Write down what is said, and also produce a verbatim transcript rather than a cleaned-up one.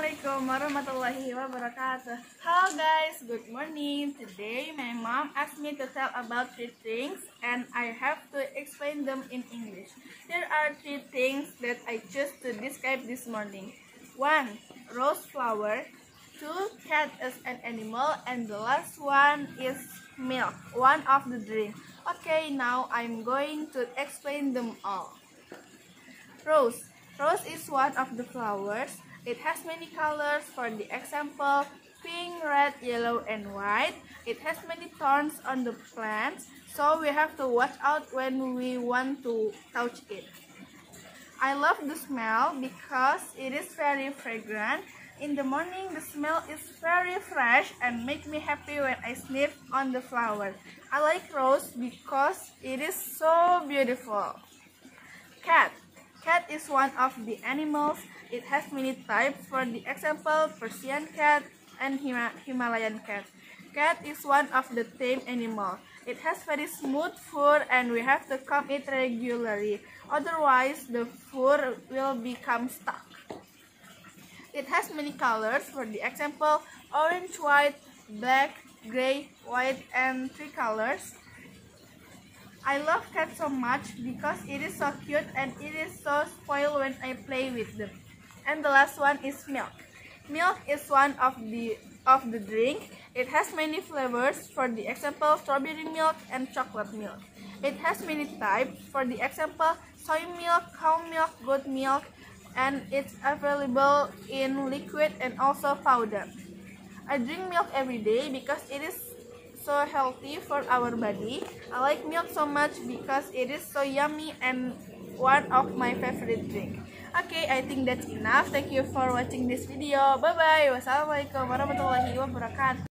Assalamualaikum warahmatullahi wabarakatuh. Hello guys, good morning. Today my mom asked me to tell about three things and I have to explain them in English. Here are three things that I choose to describe this morning. One, rose flower. Two, cat as an animal. And the last one is milk, one of the drink. Okay, now I'm going to explain them all. Rose. Rose is one of the flowers. It has many colors. For the example, pink, red, yellow, and white. It has many thorns on the plants, so we have to watch out when we want to touch it. I love the smell because it is very fragrant. In the morning, the smell is very fresh and make me happy when I sniff on the flower. I like rose because it is so beautiful. Cat. Cat is one of the animals. It has many types. For the example, Persian cat and Hima Himalayan cat. Cat is one of the tame animals. It has very smooth fur and we have to comb it regularly. Otherwise, the fur will become stuck. It has many colors. For the example, orange, white, black, gray, white, and three colors. I love cat so much because it is so cute and it is so spoiled when I play with them. And the last one is milk. Milk is one of the of the drink. It has many flavors. For the example, strawberry milk and chocolate milk. It has many types. For the example, soy milk, cow milk, goat milk, and it's available in liquid and also powder. I drink milk every day because it is so healthy for our body. I like milk so much because it is so yummy and one of my favorite drink. Okay, I think that's enough. Thank you for watching this video. Bye bye. Wassalamualaikum warahmatullahi wabarakatuh.